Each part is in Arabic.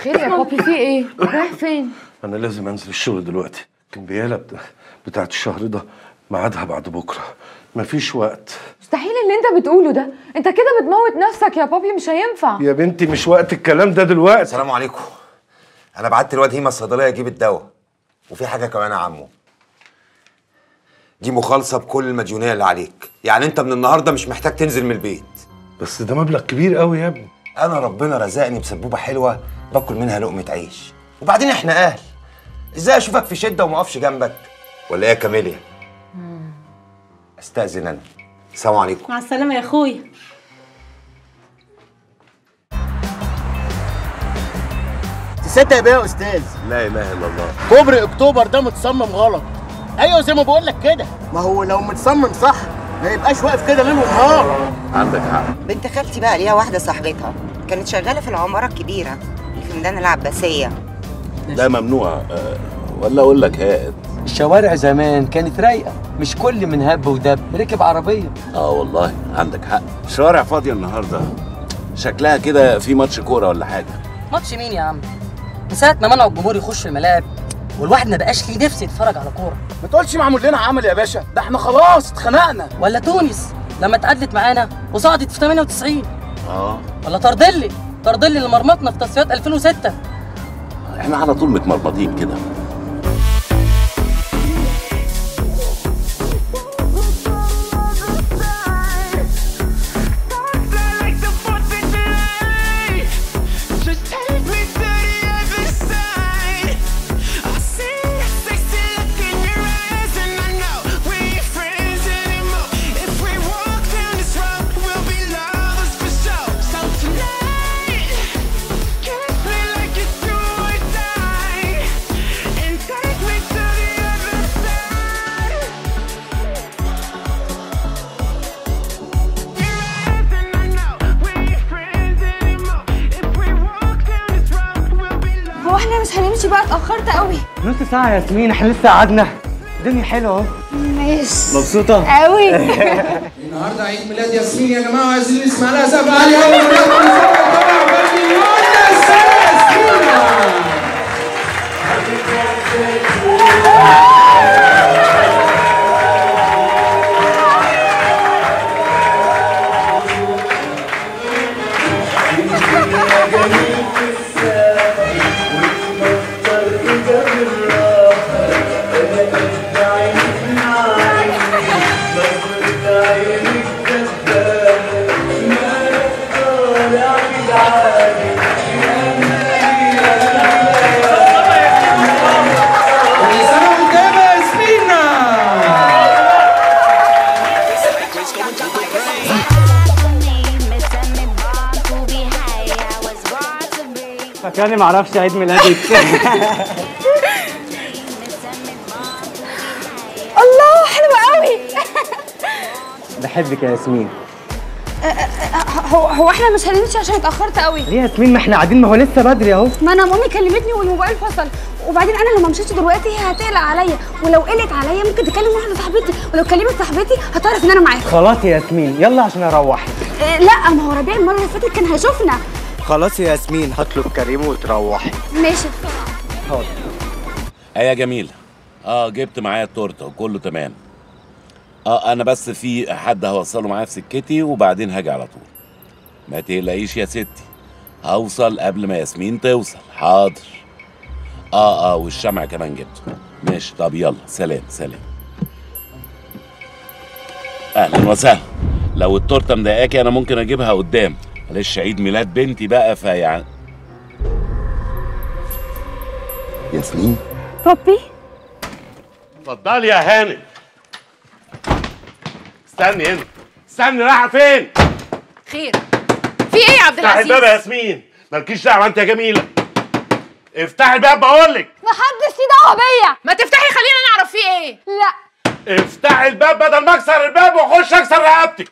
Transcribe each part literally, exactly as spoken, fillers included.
خير يا بابي، في ايه؟ رايح فين؟ انا لازم انزل الشغل دلوقتي. الكمبياله بتا... بتاعت الشهر ده ميعادها بعد بكره، مفيش وقت. مستحيل اللي انت بتقوله ده، انت كده بتموت نفسك يا بابي، مش هينفع. يا بنتي مش وقت الكلام ده دلوقتي. السلام عليكم. انا بعت الواد هيما الصيدليه يجيب الدواء، وفي حاجه كمان يا عمو، دي مخالصه بكل المديونيه اللي عليك، يعني انت من النهارده مش محتاج تنزل من البيت. بس ده مبلغ كبير قوي يا ابني. انا ربنا رزقني بسبوبه حلوه باكل منها لقمه عيش، وبعدين احنا اهل، ازاي اشوفك في شده وما اقفش جنبك؟ ولا ايه يا كاميليا؟ استاذن انا. السلام عليكم. مع السلامه يا اخويا. تصدق بيه يا استاذ؟ لا اله الا الله. كوبري اكتوبر ده متصمم غلط. ايوه زي ما بقول لك كده، ما هو لو متصمم صح ما يبقاش واقف كده ليل ونهار. عندك حق. بنت خالتي بقى ليها واحده صاحبتها كانت شغاله في العماره الكبيره اللي في ميدان العباسيه. ده ممنوع أه ولا اقول لك هات. الشوارع زمان كانت رايقه، مش كل من هب ودب ركب عربيه. اه والله عندك حق، الشوارع فاضيه النهارده، شكلها كده في ماتش كوره ولا حاجه. ماتش مين يا عم؟ من ساعه ما منعوا الجمهور يخش الملاعب والواحد ما بقاش ليه نفس يتفرج على كوره. ما تقولش معمول لنا عمل يا باشا، ده احنا خلاص اتخنقنا. ولا تونس لما اتعادلت معانا وصعدت في ثمانية وتسعين. اه ولا طردلي طردلي اللي مرمطنا في تصفيات ألفين وستة. احنا على طول متمرمطين كده. مش هنمشي بقى، اتأخرت قوي. نص ساعة يا ياسمين، احنا لسه قعدنا. الدنيا حلوة اهو. ماشي. مبسوطة؟ قوي. النهارده عيد ميلاد ياسمين يا جماعة، وعايزين نسمع لها سقف عالي قوي. طبعا مليون فاكراني معرفش عيد ميلادك. الله حلوة قوي. بحبك يا ياسمين. هو هو احنا مش هنمشي عشان اتأخرت قوي. ليه يا ياسمين؟ ما احنا قاعدين، ما هو لسه بدري اهو. ما انا مامي كلمتني والموبايل فصل، وبعدين انا لو ما مشيتش دلوقتي هي هتقلق عليا، ولو قلقت عليا ممكن تكلم واحده صاحبتي، ولو كلمت صاحبتي هتعرف ان انا معاها. خلاص يا ياسمين يلا عشان اروح. اه لا، ما هو ربيع المره اللي فاتت كان هيشوفنا. خلاص يا ياسمين هطلب كريم وتروحي. ماشي. حاضر. ايه يا جميله؟ اه جبت معايا التورته وكله تمام. اه انا بس في حد هوصله معايا في سكتي وبعدين هاجي على طول. ما تقلقيش يا ستي، هوصل قبل ما ياسمين توصل. حاضر. اه اه والشمع كمان جبته. ماشي طب يلا سلام سلام. اهلا وسهلا. لو التورته مضايقاكي انا ممكن اجيبها قدام، معلش عيد ميلاد بنتي بقى فيعني. ياسمين بابي اتفضلي يا هانم. استني هنا، استني رايحه فين؟ خير في ايه يا عبد العزيز؟ افتحي الباب يا ياسمين، مالكيش دعوه انت يا جميله. افتحي الباب بقول لك. محدش ليه دعوه بيا. ما تفتحي خلينا نعرف في ايه. لا افتحي الباب بدل ما اكسر الباب واخش اكسر رقبتك.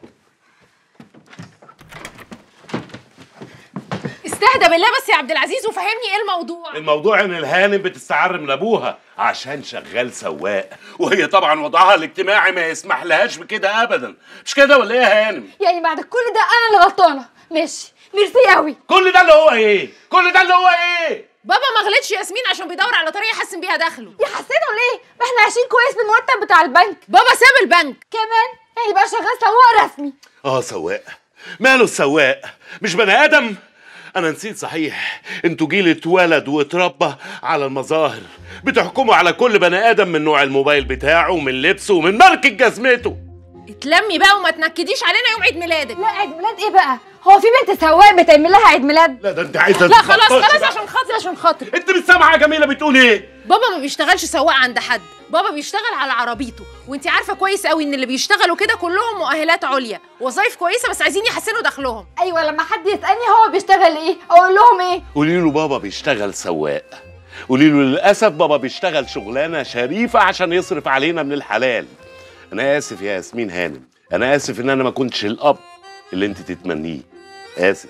استهدى بالله بس يا عبد العزيز وفهمني ايه الموضوع. الموضوع ان الهانم بتستعر من ابوها عشان شغال سواق، وهي طبعا وضعها الاجتماعي ما يسمح لهاش بكده ابدا. مش كده ولا ايه يا هانم؟ يعني بعد كل ده انا اللي غلطانه. ماشي ميرسي قوي. كل ده اللي هو ايه؟ كل ده اللي هو ايه؟ بابا ما غلطش ياسمين عشان بيدور على طريقه يحسن بيها دخله. يحسنه ليه؟ ما احنا عايشين كويس بالمرتب بتاع البنك. بابا ساب البنك كمان يعني بقى شغال سواق رسمي. اه سواق. ماله السواق؟ مش بني ادم؟ انا نسيت صحيح، انتوا جيل اتولد واتربى على المظاهر، بتحكموا على كل بني ادم من نوع الموبايل بتاعه ومن لبسه ومن ماركة جزمته. اتلمي بقى وما تنكديش علينا يوم عيد ميلادك. لا عيد ميلاد ايه بقى؟ هو في بنت سواق بتعمل لها عيد ميلاد؟ لا ده انت عايزه لا خلاص خلاص عشان خاطري عشان خاطري. انت مش سامعه يا جميله بتقول ايه؟ بابا ما بيشتغلش سواق عند حد، بابا بيشتغل على عربيته، وانت عارفه كويس قوي ان اللي بيشتغلوا كده كلهم مؤهلات عليا، وظايف كويسه بس عايزين يحسنوا دخلهم. ايوه لما حد يسالني هو بيشتغل ايه اقول لهم ايه؟ قولي له بابا بيشتغل سواق، قولي له للاسف بابا بيشتغل شغلانه شريفه عشان يصرف علينا من الحلال. انا اسف يا ياسمين هانم، انا اسف ان انا ما كنتش الاب اللي انت تتمنيه، اسف.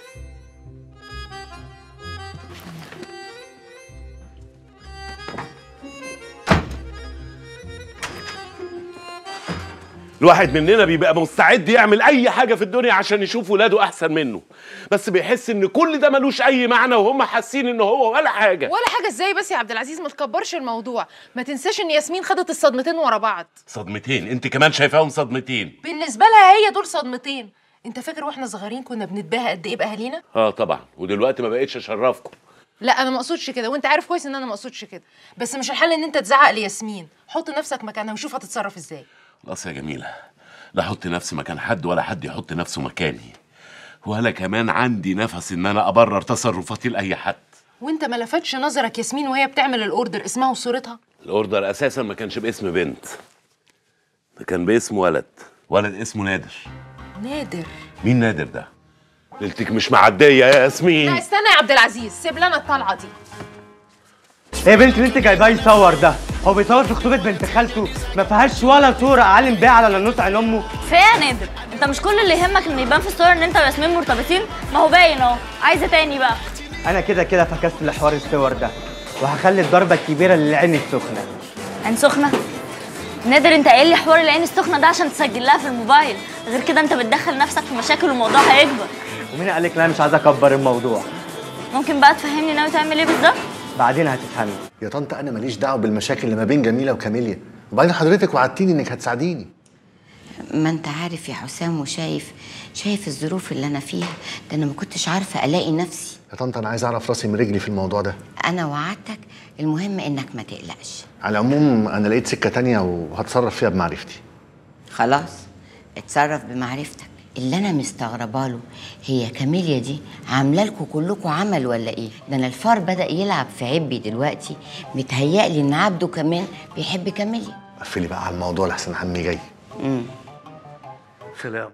الواحد مننا بيبقى مستعد يعمل اي حاجه في الدنيا عشان يشوف ولاده احسن منه، بس بيحس ان كل ده ملوش اي معنى وهم حاسين ان هو ولا حاجه. ولا حاجه ازاي بس يا عبد العزيز؟ ما تكبرش الموضوع، ما تنساش ان ياسمين خدت الصدمتين ورا بعض. صدمتين؟ انت كمان شايفاهم صدمتين؟ بالنسبه لها هي دول صدمتين. انت فاكر واحنا صغيرين كنا بنتباهى قد ايه باهالينا؟ اه طبعا، ودلوقتي ما بقتش اشرفكم. لا انا ما اقصدش كده، وانت عارف كويس ان انا ما اقصدش كده، بس مش الحل ان انت تزعق لياسمين. حط نفسك مكانها وشوف هتتصرف ازاي. خلاص يا جميله، لا احط نفسي مكان حد ولا حد يحط نفسه مكاني، ولا كمان عندي نفس ان انا ابرر تصرفاتي لاي حد. وانت ما لفتش نظرك ياسمين وهي بتعمل الاوردر اسمها وصورتها؟ الاوردر اساسا ما كانش باسم بنت، ده كان باسم ولد، ولد اسمه نادر. نادر؟ مين نادر ده؟ ليلتك مش معديه يا ياسمين. لا استنى يا عبد العزيز، سيب لنا الطلعه دي. ايه يا بنت اللي انت جايباه يصور ده؟ هو بيصور في خطوبه بنت خالته ما فيهاش ولا صوره اعلم بيها على ننوت عين امه؟ فيا يا نادر، انت مش كل اللي يهمك ان يبان في الصور ان انت وياسمين مرتبطين؟ ما هو باين اهو. عايزه تاني بقى؟ انا كده كده فكست لحوار الصور ده، وهخلي الضربه الكبيره للعين السخنه. عين سخنه؟ نادر انت قايل لي حوار العين السخنه ده عشان تسجل لها في الموبايل، غير كده انت بتدخل نفسك في مشاكل والموضوع هيكبر. ومين قال لك لا مش عايز اكبر الموضوع؟ ممكن بقى تفهمني ناوي تعمل ايه بالظبط؟ بعدين هتفهمي. يا طنط انا ماليش دعوه بالمشاكل اللي ما بين جميله وكاميليا، وبعدين حضرتك وعدتيني انك هتساعديني. ما انت عارف يا حسام وشايف شايف الظروف اللي انا فيها، ده انا ما كنتش عارفه الاقي نفسي. يا طنط انا عايز اعرف راسي من رجلي في الموضوع ده. انا وعدتك، المهم انك ما تقلقش. على العموم انا لقيت سكه تانية وهتصرف فيها بمعرفتي. خلاص اتصرف بمعرفتك. اللي انا مستغربه له هي كاميليا دي عامله لكم كلكم عمل ولا ايه؟ ده انا الفار بدا يلعب في عبي دلوقتي، متهيألي ان عبده كمان بيحب كاميليا. قفلي بقى على الموضوع لحسن عمي جاي. امم سلام.